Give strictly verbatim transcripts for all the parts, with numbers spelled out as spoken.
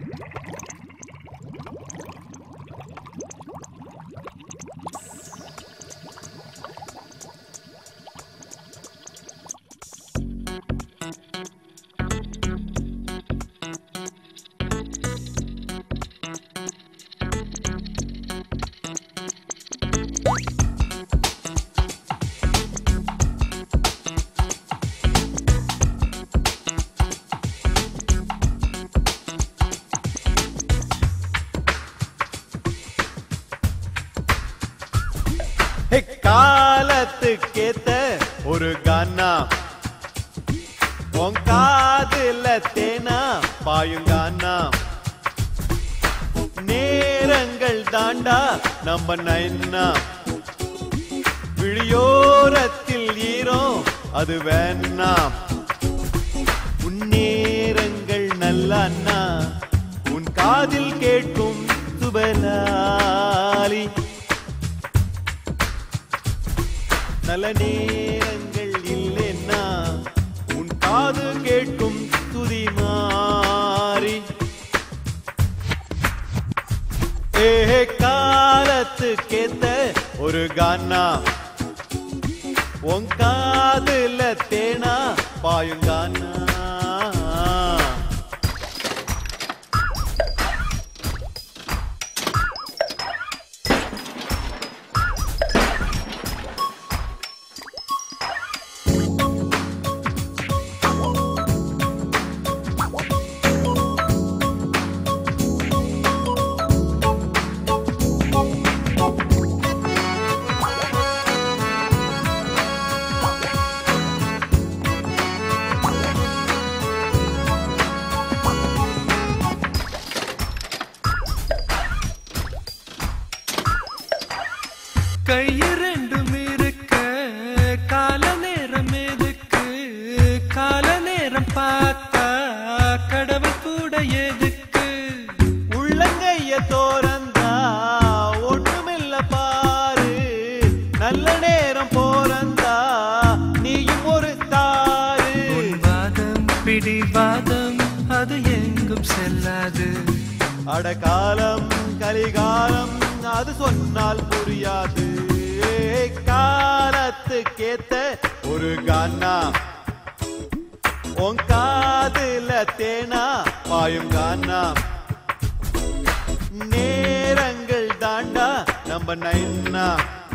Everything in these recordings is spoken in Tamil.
காலத்துக்கேத்த ஒரு கானா உன் காதுல தேனா பாயுங்கானா நேரங்கள் தாண்டா நம்ம நைனா விழியோரத்தில் ஈரம் அது வேணாம் உன் நேரங்கள் நல்ல உன் காதில் கேட்கும் சுபலாலி நல்ல நேரங்கள் இல்லைன்னா உன் காது கேட்கும் துதி மாறி ஏ காலத்துக்கேத்த ஒரு கானா உன் காதுல தேனா பாயுங்கானா கையிரண்டும் இருக்க கால நேரம் எதுக்கு கால நேரம் பார்த்தா கடவுள் கூட எதுக்கு உள்ளங்கைய தோரந்தா ஒண்ணுமில்ல பாரு நல்ல நேரம் போறந்தா நீயும் ஒரு தாரு உன் வாதம் பிடிவாதம் அது எங்கும் செல்லாது அடகாலம் கலிகாலம் அது சொன்னால் புரியாது காலத்துக்கேத்த ஒரு கானா உன் காதுல தேனா பாயும் கானா நேரங்கள் தாண்டா நம்ம நைனா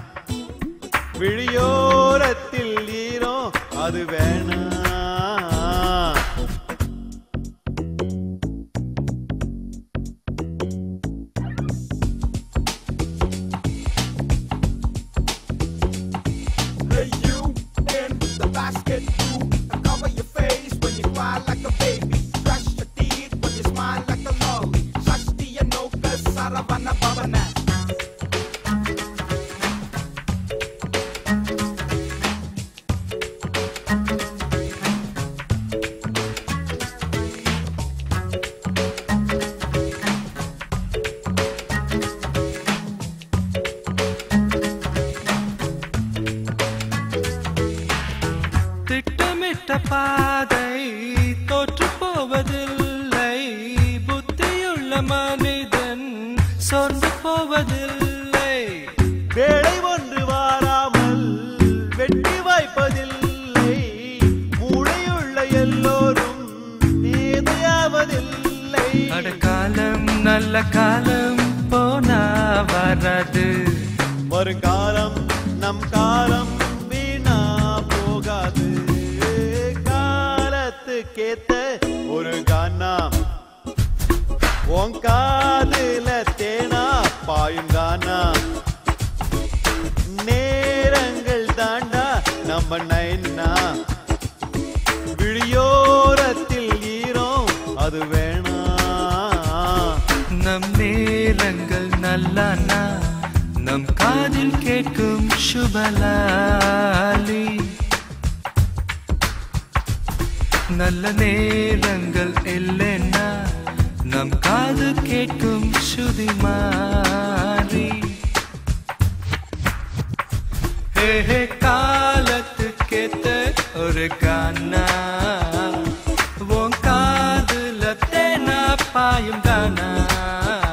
விழியோரத்தில் ஈரம் அது வேணா திட்டமிட்ட பாதை தோற்று போவதில்லை புத்தியுள்ள மனிதன் சொர்ந்து போவதில்லை வேளை ஒன்று வாராமல் வெற்றி வாய்ப்பதில்லை மூளையுள்ள எல்லோரும் நேதையாவதில்லை அடக்காலம் நல்ல காலம் போனா வராது வருங்காலம் நம் காலம் வீணா போகாது காலத்துக்கேத்த ஒரு கானா உன் காதுல தேனா பாயுங்கானா நேரங்கள் தாண்டா நம்ம நைனா விழியோரத்தில் ஈரம் அது வேணா நம் நேரங்கள் நல்லானா நம் காதில் கேட்கும் சுபலாலி நல்ல நேரங்கள் இல்லைன்னா நம் காது கேட்கும் சுதி மாறி ஹே ஹே காலத்துக்கேத்த ஒரு கானா உன் காதுல தேனா பாயும் கானா